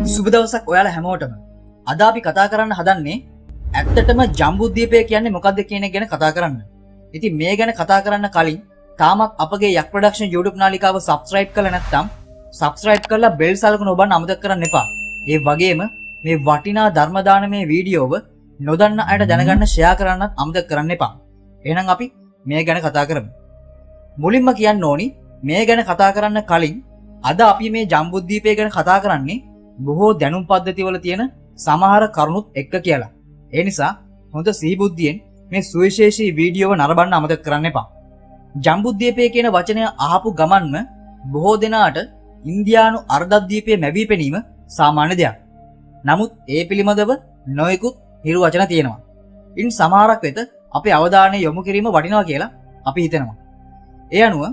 සුබ දවසක් ඔයාලා හැමෝටම. අද අපි කතා කරන්න හදන්නේ ඇත්තටම ජම්බුද්වීපය කියන්නේ මොකක්ද කියන එක ගැන කතා කරන්න. ඉතින් මේ ගැන කතා කරන්න කලින් තාමත් අපගේ යක් ප්‍රොඩක්ෂන් YouTube නාලිකාව subscribe කරලා නැත්නම් subscribe කරලා bell සලකුණ ඔබන්න අමතක කරන්න එපා. ඒ වගේම මේ වටිනා ධර්ම දානමය වීඩියෝව නොදන්න අයට දැනගන්න share කරන්නත් අමතක කරන්න එපා. එහෙනම් අපි මේ ගැන කතා කරමු. මුලින්ම කියන්න ඕනි මේ ගැන කතා කරන්න කලින් අද අපි මේ ජම්බුද්වීපය ගැන කතා කරන්නේ බොහෝ දැනුම් පද්ධතිවල තියෙන සමහර කරුණුත් එක්ක කියලා. ඒ නිසා හොඳ සිහිබුද්ධියෙන් මේ සුවිශේෂී වීඩියෝව නරඹන්න අමතක කරන්න එපා. ජම්බුද්වීපය කියන වචනය අහපු ගමන්ම බොහෝ දෙනාට ඉන්දියානු අර්ධද්වීපයේ මැවී පෙනීම සාමාන්‍ය දෙයක්. නමුත් ඒ පිළිබඳව නොයෙකුත් හිරු වචන තියෙනවා. ඉන් සමහරක් වෙත අපේ අවධානය යොමු කිරීම වටිනවා කියලා අපි හිතනවා. ඒ අනුව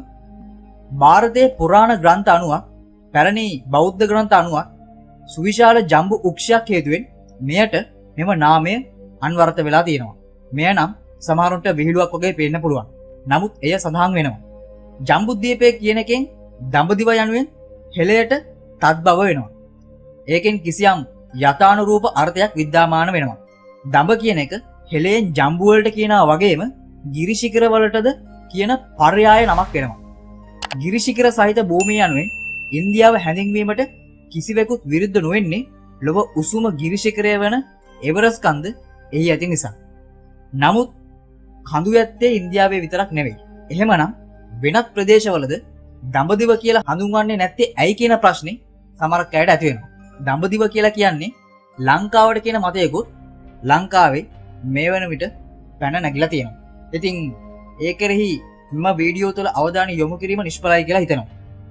ಭಾರತයේ පුරාණ ග්‍රන්ථ අනුවක් පැරණි බෞද්ධ ග්‍රන්ථ අනුවක් සුවිශාල ජම්බු උක්ෂයක් හේතුවෙන් මෙයට මෙම නාමය අන්වර්ථ වෙලා තියෙනවා. මෙය නම් සමහරුන්ට විහිළුවක් වගේ පේන්න පුළුවන්. නමුත් එය සඳහන් වෙනවා. ජම්බුද්වීපය කියන එකෙන් දඹදිව යනුවෙන් හෙළයට තත් බව වෙනවා. ඒකෙන් කිසියම් යථානුරූප අර්ථයක් විද්‍යාමාන වෙනවා. දඹ කියන එක හෙළයෙන් ජම්බු වලට කියනවා වගේම ගිරිශිඛර වලටද කියන පර්යාය නමක් වෙනවා. ගිරිශිඛර සහිත භූමිය යනුවෙන් ඉන්දියාව හැඳින්වීමට කිසිවෙකුත් විරුද්ධ නොවෙන්නේ ලොව උසුම ගිරිශිඛරය වන එවරස් කන්ද එහි ඇති නිසා. නමුත් කඳු ඇත්තේ ඉන්දියාවේ විතරක් නෙවෙයි. එහෙමනම් වෙනත් ප්‍රදේශවලද දඹදිව කියලා හඳුන්වන්නේ නැත්තේ ඇයි කියන ප්‍රශ්නේ සමහරක් අයට ඇති වෙනවා. දඹදිව කියලා කියන්නේ ලංකාවට කියන මතයකුත් ලංකාවේ මේ වන විට පැන නැගිලා තියෙනවා. ඉතින් ඒ කෙරෙහි මම වීඩියෝ තුළ අවධානය යොමු කිරීම නිෂ්ඵලයි කියලා හිතනවා.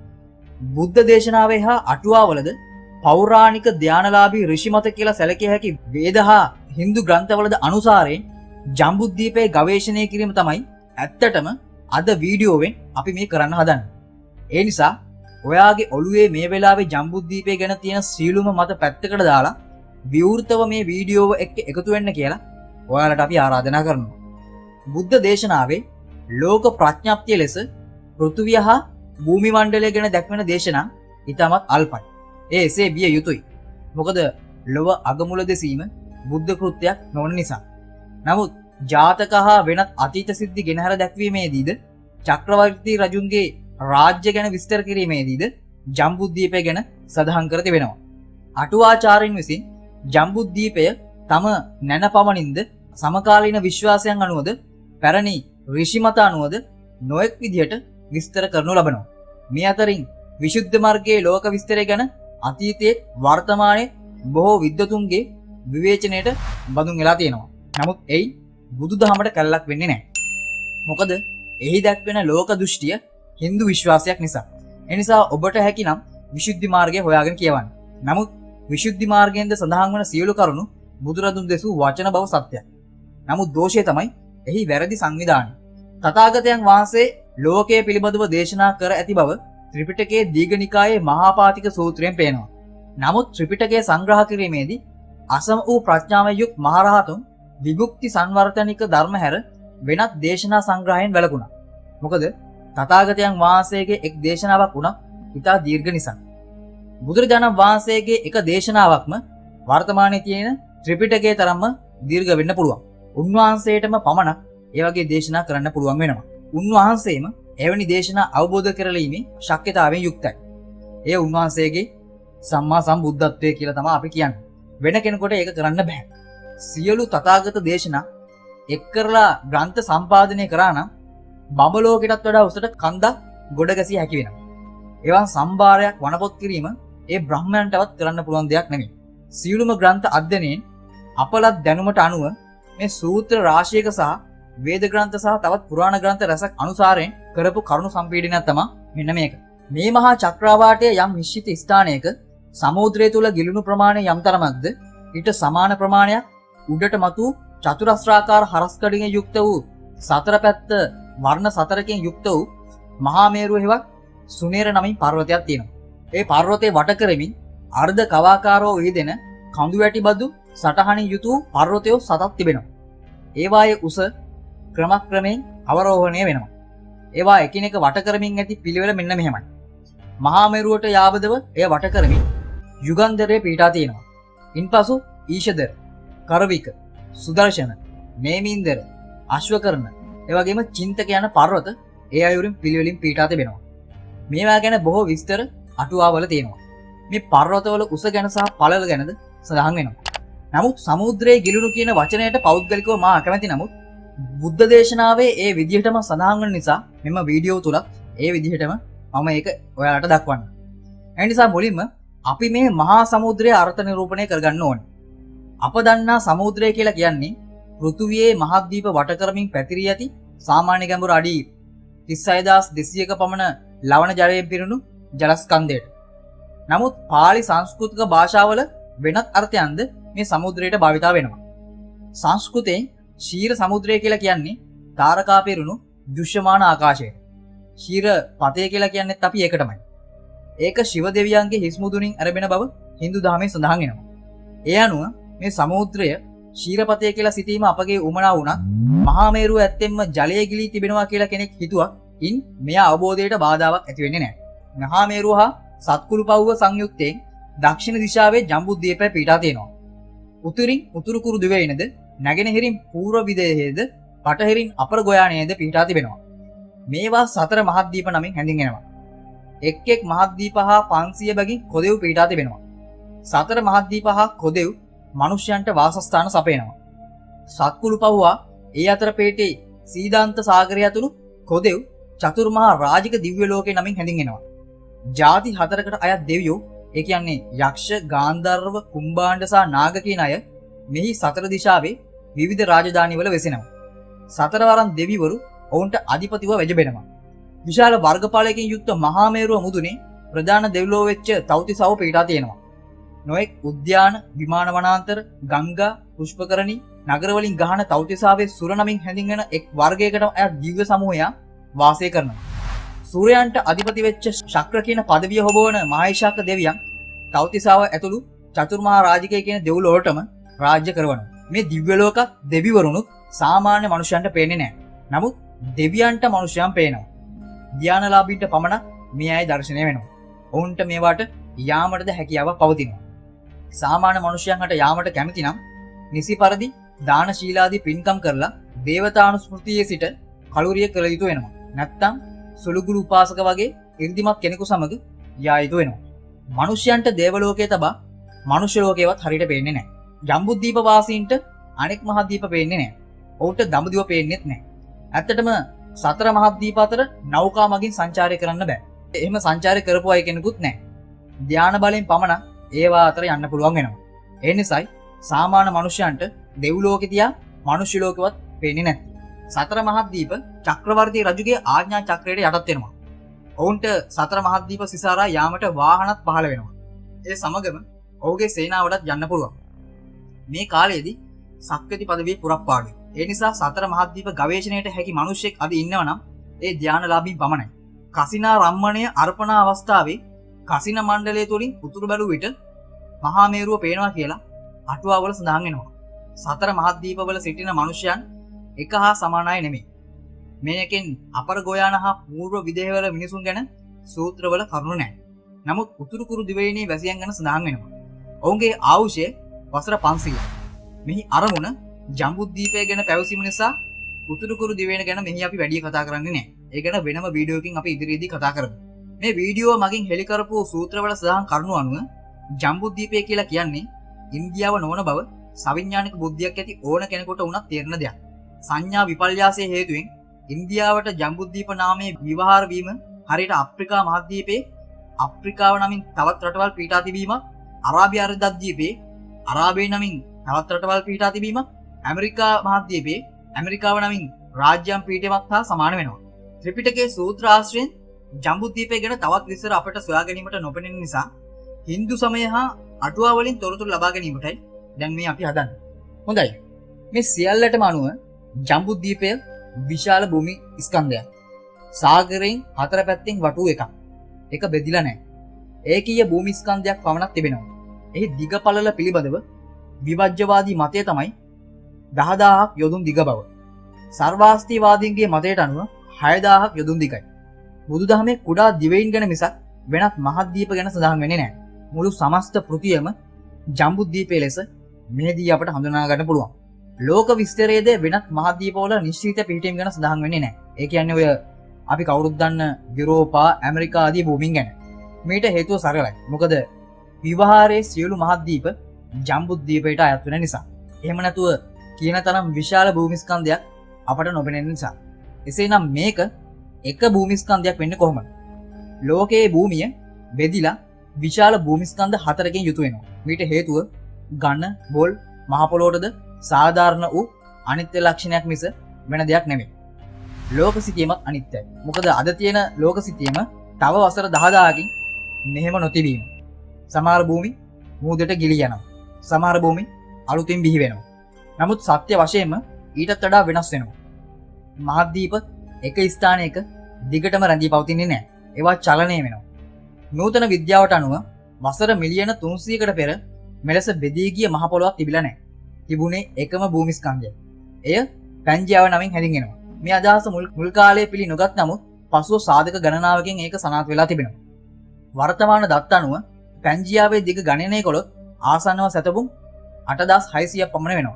බුද්ධ දේශනාවේ හා අටුවාවලද පෞරාණික ධානලාභී ඍෂි මත කියලා සැලකිය හැකි වේද හා හින්දු ග්‍රන්ථවලද අනුසාරයෙන් ජම්බුද්වීපයේ ගවේෂණය කිරීම තමයි ඇත්තටම අද වීඩියෝවෙන් අපි මේ කරන්න හදන්නේ. ඒ නිසා ඔයාගේ ඔළුවේ මේ වෙලාවේ ජම්බුද්වීපය ගැන තියෙන සීලුම මත පැත්තකට දාලා විවෘතව මේ වීඩියෝව එක්ක එකතු වෙන්න කියලා ඔයාලට අපි ආරාධනා කරනවා. බුද්ධ දේශනාවේ ලෝක ප්‍රඥප්තිය ලෙස පෘථුවිය හා භූමි මණ්ඩලය ගැන දැක්වෙන දේශනා ඉතාමත් අල්පයි. ඒ එසේ විය යුතුයි. මොකද ලොව අගමුල දෙසීම බුද්ධ කෘත්‍යයක් නොවන නිසා. නමුත් ජාතක හා වෙනත් අතීත සිද්ධි ගෙනහැර දැක්වීමේදීද චක්‍රවර්ති රජුන්ගේ රාජ්‍ය ගැන විස්තර කිරීමේදීද ජම්බුද්වීපය ගැන සඳහන් කර තිබෙනවා. අටුවාචාර්යින් විසින් ජම්බුද්වීපය තම නැන පමණින්ද සමකාලීන විශ්වාසයන් අනුවද පැරණි ඍෂි මත අනුවද නොයෙක් විදිහට විස්තර කරනු ලබනවා. මේ අතරින් විසුද්ධ මාර්ගයේ ලෝක විස්තරය ගැන අතීතයේ වර්තමානයේ බොහෝ විද්වතුන්ගේ විවේචනයට බඳුන් වෙලා තියෙනවා. නමුත් එයි බුදුදහමට කැලලක් වෙන්නේ නැහැ. මොකද එහි දැක්වෙන ලෝක දෘෂ්ටිය හින්දු විශ්වාසයක් නිසා. ඒ නිසා ඔබට හැකිනම් විසුද්ධි මාර්ගය හොයාගෙන කියවන්න. නමුත් විසුද්ධි මාර්ගයෙන්ද සඳහන් වන සියලු කරුණු බුදුරදුන් දෙසූ වචන බව සත්‍යයි. නමුත් දෝෂය තමයි එහි වැරදි සංවිධානය. තථාගතයන් වහන්සේ ලෝකයේ පිළිබඳව දේශනා කර ඇති බව ත්‍රිපිටකයේ දීඝනිකායේ මහාපාතික සූත්‍රයෙන් පේනවා. නමුත් ත්‍රිපිටකය සංග්‍රහ කිරීමේදී අසම වූ ප්‍රඥාවෙන් යුක් මහරහතුන් විමුක්ති සංවර්ධනික ධර්ම හැර වෙනත් දේශනා සංග්‍රහයෙන් වැළකුණා. මොකද තථාගතයන් වහන්සේගේ එක් දේශනාවක් වුණා ඉතා දීර්ඝ නිසා. බුදුරජාණන් වහන්සේගේ එක දේශනාවක්ම වර්තමානයේ තියෙන ත්‍රිපිටකයේ තරම්ම දීර්ඝ වෙන්න පුළුවන්. උන්වහන්සේටම පමණක් ඒ වගේ දේශනා කරන්න පුළුවන් වෙනවා. උන්වහන්සේම එවැනි දේශනා අවබෝධ කරලීමේ ශක්්‍යතාවයෙන් යුක්තයි. ඒ උන්වහන්සේගේ සම්මා සම්බුද්ධත්වය කියලා තමයි අපි කියන්නේ. වෙන කෙනෙකුට ඒක කරන්න බෑ. සියලු තථාගත දේශනා එක් කරලා ග්‍රන්ථ සම්පාදනය කරා නම් බඹලෝකයටත් වඩා උසට කන්දක් ගොඩ ගැසිය හැකි වෙනවා. එවන් සම්භාරයක් වනපොත් කිරීම ඒ බ්‍රහ්මයන්ටවත් කරන්න පුළුවන් දෙයක් නෙමෙයි. සියලුම ග්‍රන්ථ අධ්‍යයනයෙන් අපලත් දැනුමට අනුව මේ සූත්‍ර රාශියක සහ වේද ග්‍රන්ථ සහ තවත් පුරාණ ග්‍රන්ථ රසක් අනුසාරයෙන් කරපු කරුණු සම්පීඩනයක් තමයි මෙන්න මේක. මේ මහා චක්‍රාවාටයේ යම් නිශ්චිත ස්ථානයක සමුද්‍රය තුල ගිලුණු ප්‍රමාණය යම් තරමක්ද ඊට සමාන ප්‍රමාණයක් උඩට මතු චතුරස්‍රාකාර හරස්කඩින් යුක්ත වූ සතර පැත්ත වර්ණ සතරකින් යුක්ත වූ මහා මේරුව හෙවත් සුනේර නමින් පර්වතයක් තියෙනවා. ඒ පර්වතේ වට කරමින් අර්ධ කවාකාරව විහිදෙන කඳු වැටි බදු සටහනින් යුතු පර්වතයෝ සතක් තිබෙනවා. ඒවායේ උස ක්‍රමක්‍රමයෙන් අවරෝහණය වෙනවා. ඒවා එකිනෙක වට කරමින් ඇති පිළිවෙල මෙන්න මෙහෙමයි. මහා මෙරුවට යාබදව එය වට කරමින් යුගන්ධරයේ පිහිටා තියෙනවා. ඉන්පසු ඊශදර, කරවික, සුදර්ශන, නේමීන්දර, අශ්වකරණ, එවැගේම චින්තක යන පර්වත ඒ අයුරින් පිළිවෙලින් පිහිටා තිබෙනවා. මේවා ගැන බොහෝ විස්තර අටුවාවල තියෙනවා. මේ පර්වතවල උස ගැන සහ පළල ගැනද සඳහන් වෙනවා. නමුත් සමුද්‍රයේ ගිලුණු කියන වචනයට පෞද්ගලිකව මා අකමැති. නමුත් බුද්ධ දේශනාවේ ඒ විදිහටම සඳහන් වෙන නිසා මෙම වීඩියෝ තුල ඒ විදිහටම මම ඒක ඔයාලට දක්වන්න. ඒ නිසා මුලින්ම අපි මේ මහා සමුද්‍රයේ අර්ථ නිරූපණය කරගන්න ඕනේ. අප දන්නා සමුද්‍රය කියලා කියන්නේ පෘථුවියේ මහද්වීප වට කරමින් පැතිරී ඇති සාමාන්‍ය ගැඹුරු අඩි 36200ක පමණ ලවණ ජලයෙන් පිරුණු ජලස්කන්ධයට. නමුත් පාලි සංස්කෘතික භාෂාවල වෙනත් අර්ථයන්ද මේ සමුද්‍රයට භාවිතා වෙනවා. සංස්කෘතයෙන් ශීර සමුද්‍රය කියලා කියන්නේ තාරකා පිරුණු දෘශ්‍යමාන ආකාශයට. ශීර පතය කියලා කියන්නේත් අපි ඒකටමයි. ඒක ශිව දෙවියන්ගේ හිස් මුදුනින් අරබෙන බව Hindu දහමේ සඳහන් වෙනවා. ඒ අනුව මේ සමුද්‍රය ශීරපතය කියලා සිතීම අපගේ උමනා වුණත් මහා මේරුව ඇත්තෙන්ම ජලයේ ගිලී තිබෙනවා කියලා කෙනෙක් හිතුවා. ඉන් මෙයා අවබෝධයට බාධාවක් ඇති වෙන්නේ නැහැ. මහා මේරුව හා සත්කුළු පවුව සංයුක්තයෙන් දක්ෂිණ දිශාවේ ජම්බුද්වීපය පිහිටා තියෙනවා. උතුරින් උතුරු කුරු දිවයිනද, නැගෙනහිරින් පූර්ව විදේහයේද, බටහිරින් අපර ගොයානයේද පිහිටා තිබෙනවා. මේවා සතර මහද්වීප නමින් හැඳින්වෙනවා. එක් එක් මහද්වීප හා 500 බැගින් කොදෙව් පිහිටා තිබෙනවා. සතර මහද්වීප හා කොදෙව් මනුෂ්‍යයන්ට වාසස්ථාන සපයනවා. සත්කුළු පවුවා ඒ අතර පේටේ සීදාන්ත සාගරය ඇතුළු කොදෙව් චතුර්මහා රාජික දිව්‍ය ලෝකේ නමින් හැඳින්වෙනවා. ಜಾති හතරකට අයත් දෙවියෝ, ඒ කියන්නේ යක්ෂ, ගාන්ධර්ව, කුම්භාණ්ඩ සහ නාග කියන අය මෙහි සතර දිශාවේ විවිධ රාජධානිවල වෙසෙනවා. සතරවරන් දෙවිවරු ඔවුන්ට අධිපතිව වැජබෙනවා. විශාල වර්ගඵලයකින් යුක්ත මහා මේරුව මුදුනේ ප්‍රධාන දෙව්ලොව වෙච්ච තව්තිසාව පිහිටා තියෙනවා. නොඑක් උද්‍යාන, විමාන වනාන්තර, ගංගා, පුෂ්පකරණි, නගර වලින් ගහන තව්තිසාවේ සුර නමින් හැඳින්වෙන එක් වර්ගයකට අයත් දිව්‍ය සමූහයක් වාසය කරනවා. සූර්යයන්ට අධිපති වෙච්ච ශක්‍ර කියන පදවිය හොබවන මහේශාක දෙවියන් තව්තිසාව ඇතුළු චතුර්මහා රාජිකය කියන දෙව්ලොවටම රාජ්‍ය කරවනවා. මේ දිව්‍ය ලෝකත් දෙවිවරුනුත් සාමාන්‍ය මනුෂ්‍යයන්ට පේන්නේ නැහැ. නමුත් දෙවියන්ට මනුෂ්‍යයන් පේනවා. ධානලාභීන්ට පමණක් මේ අය දර්ශනය වෙනවා. ඔවුන්ට මේවට යාමටද හැකියාවක් පවතිනවා. සාමාන්‍ය මනුෂ්‍යයන්ට යාමට කැමති නම් නිසි පරිදි දාන ශීලාදී පින්කම් කරලා දේවතානුස්මෘතියේ සිට කලුරිය කළ යුතු වෙනවා. නැත්තම් සුළුගුළු උපාසක වගේ ඉර්ධිමත් කෙනෙකු සමග යා යුතු වෙනවා. මනුෂ්‍යයන්ට දේවලෝකයේ තබා මනුෂ්‍ය ලෝකේවත් හරියට පේන්නේ නැහැ. ජම්බුද්වීප වාසීන්ට අනෙක් මහද්වීප පේන්නේ නැහැ. ඔවුන්ට දඹදිව පේන්නේත් නැහැ. ඇත්තටම සතර මහද්වීප අතර නෞකා මගින් සංචාරය කරන්න බෑ. එහෙම සංචාරය කරපු අය කෙනෙකුත් නැහැ. ධාන බලයෙන් පමණක් ඒවා අතර යන්න පුළුවන් වෙනවා. ඒ නිසායි සාමාන්‍ය මනුෂ්‍යයන්ට දෙව්ලෝකේ තියා මනුෂ්‍ය ලෝකෙවත් පේන්නේ නැත්තේ. සතර මහද්වීප චක්‍රවර්ති රජුගේ ආඥා චක්‍රයට යටත් වෙනවා. ඔවුන්ට සතර මහද්වීප සිසාරා යාමට වාහනත් පහළ වෙනවා. ඒ සමගම ඔහුගේ සේනාවටත් යන්න පුළුවන්. මේ කාලයේදී සක්විති පදවියේ පුරප්පාඩුයි. ඒ නිසා සතර මහද්වීප ගවේෂණයට හැකි මිනිසෙක් අද ඉන්නවනම් ඒ ධානලාභී පමණයි. කසිනා රම්මණය අර්පණ අවස්ථාවේ කසින මණ්ඩලය තුලින් උතුරු බැලුව විට මහා මේරුව පේනවා කියලා අටුවාවල සඳහන් වෙනවා. සතර මහද්වීපවල සිටින මිනිසයන් එක හා සමාන අය නෙමෙයි. මේකෙන් අපර ගෝයාන හා පූර්ව විදේහවල මිනිසුන් ගැන සූත්‍රවල කරුණු නැහැ. නමුත් උතුරු කුරු දිවයිනේ වැසියන් ගැන සඳහන් වෙනවා. ඔවුන්ගේ ආයුෂය වසර 500යි. මෙහි අරමුණ ජම්බුද්වීපය ගැන පැවසීම නිසා උතුරු කුරු දිවයින ගැන මෙහි අපි වැඩි කතා කරන්නේ නැහැ. ඒ ගැන වෙනම වීඩියෝකින් අපි ඉදිරියේදී කතා කරමු. මේ වීඩියෝ මගින් හෙළි කරපු සූත්‍රවල සඳහන් කරුණු අනුව ජම්බුද්වීපය කියලා කියන්නේ ඉන්දියාව නොවන බව සවිඥානික බුද්ධියක් ඇති ඕන කෙනෙකුට වුණත් තේරෙන දෙයක්. සංඥා විපල්යාසයේ හේතුවෙන් ඉන්දියාවට ජම්බුද්වීප නාමයේ විවහාර වීම හරියට අප්‍රිකා මහද්වීපයේ අප්‍රිකාව නමින් තවත් රටවල් පිහිටා තිබීම, අරාබිය අර්ධද්වීපයේ අරාබිය නමින් තවත් රටවල් පිහිටා තිබීම, ඇමරිකා මහද්වීපයේ ඇමරිකාව නමින් රාජ්‍යම් පිහිටීමත් හා සමාන වෙනවා. ත්‍රිපිටකයේ සූත්‍ර ආශ්‍රයෙන් ජම්බුද්වීපය ගැන තවත් විස්තර අපට සොයා ගැනීමට නොපෙනෙන නිසා හින්දු සමය හා අටුවා වලින් තොරතුරු ලබා ගැනීමටයි දැන් මේ අපි හදන්නේ. හොඳයි. මේ සියල්ලටම අනුව ජම්බුද්වීපය විශාල භූමි ස්කන්ධයක්. සාගරයෙන් හතර පැත්තෙන් වටු එකක්. ඒක බෙදිලා නැහැ. ඒකීය භූමි ස්කන්ධයක් පමණක් තිබෙනවා. එහි දිග පළල පිළිබඳව විවජ්‍යවාදී මතය තමයි 10000ක් යොදුන් දිග බව. සර්වාස්තිවාදීන්ගේ මතයට අනුව 6000ක් යොදුන් දිගයි. බුදුදහමේ කුඩා දිවයින් ගැන මිසක් වෙනත් මහද්වීප ගැන සඳහන් වෙන්නේ නැහැ. මුළු සමස්ත පෘථිවියම ජම්බුද්වීපයේ ලෙස මෙහිදී අපට හඳුනා ගන්න පුළුවන්. ලෝක විස්තරයේදී වෙනත් මහද්වීපවල නිශ්චිත පිහිටීම් ගැන සඳහන් වෙන්නේ නැහැ. ඒ කියන්නේ ඔය අපි කවුරුත් දන්න යුරෝපා, ඇමරිකා ආදී භූමීන් ගැන. මේට හේතුව සරලයි. මොකද විවහාරයේ සියලු මහද්වීප ජම්බුද්වීපයට අයත් වෙන නිසා. එහෙම නැතුව කියන තරම් විශාල භූමිස්කන්ධයක් අපට නොපෙනෙන නිසා. එසේනම් මේක එක භූමිස්කන්ධයක් වෙන්නේ කොහොමද? ලෝකයේ භූමිය බෙදිලා විශාල භූමිස්කන්ධ හතරකින් යුතු වෙනවා. මේට හේතුව ඝන, බොල්, මහ පොළොවටද සාධාරණ වූ අනිත්‍ය ලක්ෂණයක් මිස වෙන දෙයක් නෙමෙයි. ලෝක සිතියමත් අනිත්‍යයි. මොකද අද තියෙන ලෝක සිතියම තව වසර 10000කින් මෙහෙම නොතිබීම. සමහර භූමි මූදට ගිලී යනවා. සමහර භූමි අලුතින් බිහි වෙනවා. නමුත් සත්‍ය වශයෙන්ම ඊටත් වඩා වෙනස් වෙනවා. මහද්වීප එක ස්ථානයක දිගටම රැඳී පවතින්නේ නැහැ. ඒවා චලනය වෙනවා. නූතන විද්‍යාවට අනුව වසර මිලියන 300කට පෙර මෙලෙස බෙදී ගිය මහ පොළොවක් තිබිලා නැහැ. තිබුණේ එකම භූමිස්කන්ධය. එය පැන්ජියාව නමින් හැඳින්වෙනවා. මේ අදහස මුල් කාලයේ පිළි නොගත් නමුත් පසුව සාධක ගණනාවකින් ඒක සනාථ වෙලා තිබෙනවා. වර්තමාන දත්ත අනුව පැන්ජියාවේ දිග ගණනය කළොත් ආසන්නව සැතපුම් 8600ක් පමණ වෙනවා.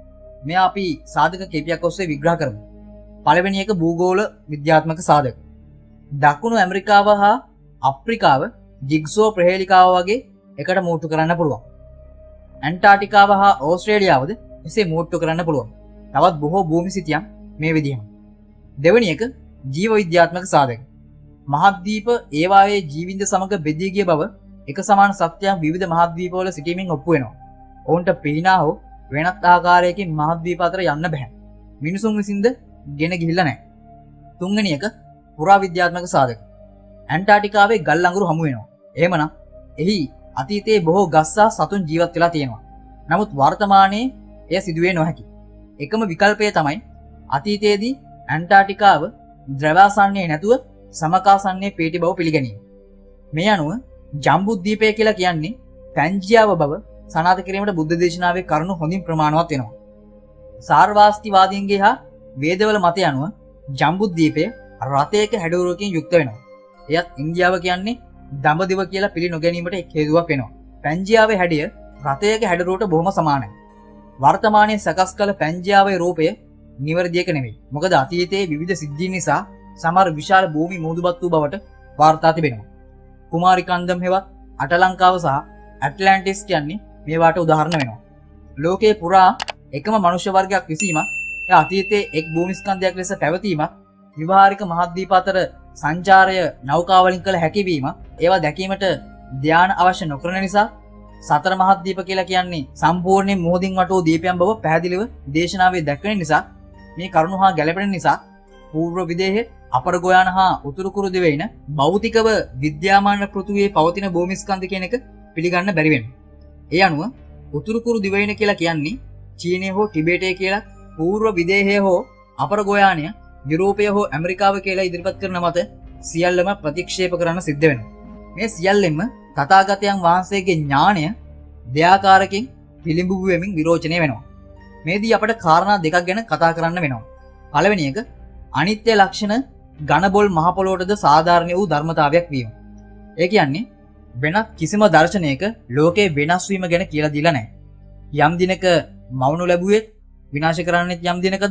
මේ අපි සාධක කීපයක් ඔස්සේ විග්‍රහ කරමු. පළවෙනි එක භූගෝල විද්‍යාත්මක සාධක. දකුණු ඇමරිකාව හා අප්‍රිකාව ජිග්සෝ ප්‍රහේලිකාව වගේ එකට මූට්ටු කරන්න පුළුවන්. ඇන්ටාර්ටිකාව හා ඕස්ට්‍රේලියාවද එසේ මූට්ටු කරන්න පුළුවන්. තවත් බොහෝ භූමි සිතියම් මේ විදිහම. දෙවෙනි එක ජීව විද්‍යාත්මක සාධක. මහද්වීප ඒවායේ ජීවින්ද සමග බෙදී ගිය බව එක සමාන සත්‍යයන් විවිධ මහද්වීපවල සිටීමෙන් ඔප්පු වෙනවා. ඔවුන්ට පිහිනා හෝ වෙනත් ආකාරයකින් මහද්වීප අතර යන්න බෑ. මිනිසුන් විසින්ද ගෙන ගිහිල්ලා නැහැ. තුන්වෙනි එක පුරා විද්‍යාත්මක සාධක. ඇන්ටාර්ටිකාවේ ගල් අඟුරු හමු වෙනවා. එහෙමනම් එහි අතීතයේ බොහෝ ගස් සහ සතුන් ජීවත් වෙලා තියෙනවා. නමුත් වර්තමානයේ එය සිදුවේ නොහැකි. එකම විකල්පය තමයි අතීතයේදී ඇන්ටාර්ටිකාව ද්‍රවාසන්නයේ නැතුව සමකාසන්නයේ පිහිටි බව පිළිගැනීම. මේ අනුව ජම්බුද්වීපය කියලා කියන්නේ පැන්ජියාව බව සනාථ කිරීමට බුද්ධ දේශනාවේ කරුණු හොඳින් ප්‍රමාණවත් වෙනවා. සාර්වාස්තිවාදීන්ගේ හා වේදවල මතය අනුව ජම්බුද්වීපය රථයක හැඩරුවකින් යුක්ත වෙනවා. එයත් ඉන්දියාව කියන්නේ දඹදිව කියලා පිළි නොගැනීමට එක් හේතුවක් වෙනවා. පැන්ජියාවේ හැඩය රථයක හැඩරුවට බොහොම සමානයි. වර්තමානයේ සකස් කළ පැන්ජියාවේ රූපය නිවැරදි එක නෙවෙයි. මොකද අතීතයේ විවිධ සිද්ධීන් නිසා සමහර විශාල භූමි මූදුපත් වූ බවට වාර්තා තිබෙනවා. කුමාරිකන්දම් හෙවත් අටලංකාව සහ ඇට්ලැන්ටිස් කියන්නේ මේවාට උදාහරණ වෙනවා. ලෝකයේ පුරා එකම මනුෂ්‍ය වර්ගයක් විසීමක් අතීතයේ එක් භූමිස්කන්ධයක් ලෙස පැවතීමක් විවහාරික මහද්වීප අතර සංචාරය නෞකාවලින් කළ හැකිවීම ඒවා දැකීමට ධ්‍යාන අවශ්‍ය නොකරන නිසා සතර මහද්වීප කියලා කියන්නේ සම්පූර්ණයෙන් මුහුදින් වටෝ දීපයන් බව පැහැදිලිව දේශනාවේ දැක්වෙන නිසා මේ කරුණු හා ගැලපෙන නිසා පූර්ව විදේහය අපර ගෝයාන හා උතුරු කුරු දිවයින භෞතිකව විද්‍යාමාන පෘථුවියේ පවතින භූමිස්කන්ධ කියන එක පිළිගන්න බැරි වෙනවා. ඒ අනුව උතුරු කුරු දිවයින කියලා කියන්නේ චීනය හෝ ටිබේටය කියලා පූර්ව විදේහය හෝ අපර ගෝයානය යුරෝපය හෝ ඇමරිකාව කියලා ඉදිරිපත් කරන මත සියල්ලම ප්‍රතික්ෂේප කරන්න සිද්ධ වෙනවා. මේ සියල්ලෙන්ම තථාගතයන් වහන්සේගේ ඥාණය දෙආකාරකින් පිළිඹු වෙමින් විරෝචනය වෙනවා. මේදී අපට කාරණා දෙකක් ගැන කතා කරන්න වෙනවා. පළවෙනි එක අනිත්‍ය ලක්ෂණ ඝනබොල් මහ පොළොවටද සාධාරණ වූ ධර්මතාවයක් වීම. ඒ කියන්නේ වෙනත් කිසිම දර්ශනයක ලෝකේ වෙනස් වීම ගැන කියලා දීලා නැහැ. යම් දිනක මවුණු ලැබුවෙත් විනාශ කරන්නෙත් යම් දිනකද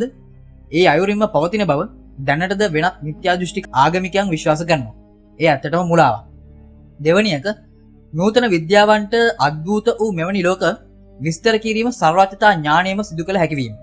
ඒ අයුරින්ම පවතින බව දැනටද වෙනත් මිත්‍යා දෘෂ්ටික ආගමිකයන් විශ්වාස කරනවා. ඒ ඇත්තටම මුලාවක්. දෙවැනි එක නූතන විද්‍යාවන්ට අද්භූත වූ මෙවැනි ලෝක විස්තර කිරීම සර්වඥතා ඥාණයම සිදු කළ හැකි වීම.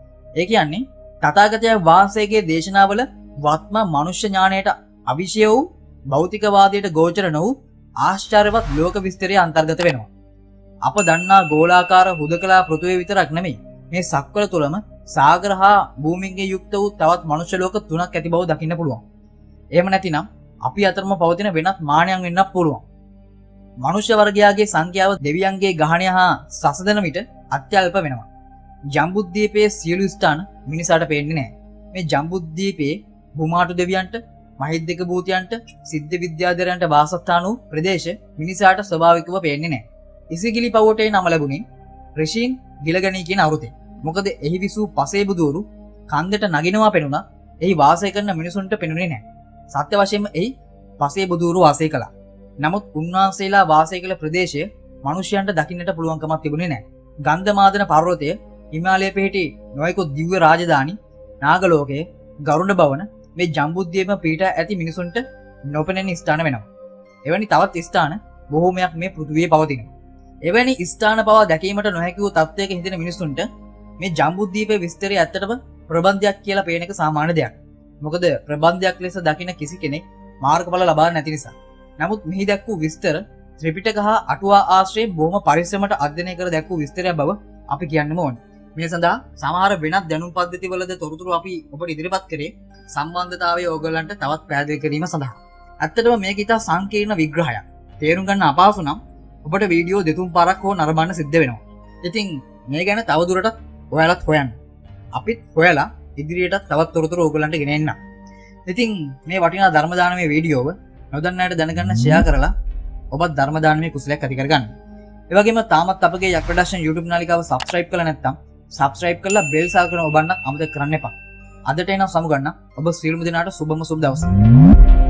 ඒ කියන්නේ තථාගතයන් වහන්සේගේ දේශනාවල වත්ම මනුෂ්‍ය ඥාණයට අවිෂය වූ භෞතිකවාදයට ගෝචර නො වූ ආශ්චර්යවත් ලෝක විස්තරය අන්තර්ගත වෙනවා. අප දන්නා ගෝලාකාර හුදකලා පෘථුවිය විතරක් නෙමෙයි මේ සක්වල තුලම සාගර හා භූමියකින් යුක්ත වූ තවත් මනුෂ්‍ය ලෝක තුනක් ඇති බව දකින්න පුළුවන්. එහෙම නැතිනම් අපි අතරම පවතින වෙනත් මානයන් වෙන්නත් පුළුවන්. මනුෂ්‍ය වර්ගයාගේ සංඛ්‍යාව දෙවියන්ගේ ගහණය හා සසදන විට අත්‍යල්ප වෙනවා. ජම්බුද්වීපයේ සියලු ස්ථාන මිනිසාට පේන්නේ නැහැ. මේ ජම්බුද්වීපයේ භූමාටු දෙවියන්ට, මහිද්దిక භූතයන්ට, සිද්ධ විද්‍යාධරයන්ට වාසස්ථාන වූ ප්‍රදේශ මිනිසාට ස්වභාවිකව පේන්නේ නැහැ. ඉසිගිලි පවුටේ නම ලැබුණේ ඍෂීන් ගිලගණී කියන අවුරුතේ. මොකද එහි විසූ පසේ බුදුවරු කන්දට නගිනවා පෙනුණා. එහි වාසය කරන මිනිසුන්ට පෙනුනේ නැහැ. සත්‍ය වශයෙන්ම එහි පසේ බුදුවරු වාසය කළා. නමුත් උන්වහන්සේලා වාසය කළ ප්‍රදේශය මිනිසයන්ට දකින්නට පුළුවන්කමක් තිබුණේ නැහැ. ගන්ධමාදන පර්වතය, හිමාලය පිහිටි නොයෙකුත් දිව්‍ය රාජධානි, නාගලෝකය, ගරුඩ භවන මේ ජම්බුද්වීප පීඨ ඇති මිනිසුන්ට නොපෙනෙන ස්ථාන වෙනවා. එවැනි තවත් ස්ථාන බොහෝමයක් මේ පෘථිවියේ පවතිනවා. එවැනි ස්ථාන පවා දැකීමට නොහැකි වූ තත්ත්වයක හිටින මිනිසුන්ට මේ ජම්බුද්වීපයේ විස්තරය ඇත්තටම ප්‍රබන්ධයක් කියලා පේන එක සාමාන්‍ය දෙයක්. මොකද ප්‍රබන්ධයක් ලෙස දකින කිසි කෙනෙක් මාර්ගඵල ලබා නැති නිසා. නමුත් මෙහි දැක්වූ විස්තර ත්‍රිපිටක හා අටුවා ආශ්‍රයෙන් බොහොම පරිස්සමට අධ්‍යයනය කර දැක්වූ විස්තරයක් බව අපි කියන්නම ඕනේ. මේ සඳහා සමහර වෙනත් දැනුම් පද්ධතිවලද තොරතුරු අපි ඔබට ඉදිරිපත් කරේ සම්බන්ධතාවය ඕගලන්ට තවත් පැහැදිලි කිරීම සඳහා. ඇත්තටම මේක ඉතා සංකීර්ණ විග්‍රහයක්. තේරුම් ගන්න අපහසු නම් ඔබට වීඩියෝ දෙතුන් පාරක් හෝ නරඹන්න සිද්ධ වෙනවා. ඉතින් මේ ගැන තවදුරටත් ඔයාලත් හොයන්න. අපිත් හොයලා ඉදිරියටත් තවත් තොරතුරු ඕගලන්ට ගෙන එන්න. ඉතින් මේ වටිනා ධර්ම දානමය වීඩියෝව නොදන්න අයට දැනගන්න ෂෙයා කරලා ඔබත් ධර්ම දානමය කුසලයක් ඇති කරගන්න. ඒ වගේම තාමත් අපගේ යක් ප්‍රොඩක්ෂන් YouTube නාලිකාව subscribe කරලා නැත්නම් subscribe කරලා bell සාකරන ඔබන්න අමතක කරන්න එපා. අදට එන සමුගන්න ඔබ සියලුම දෙනාට සුබම සුබ දවසක්.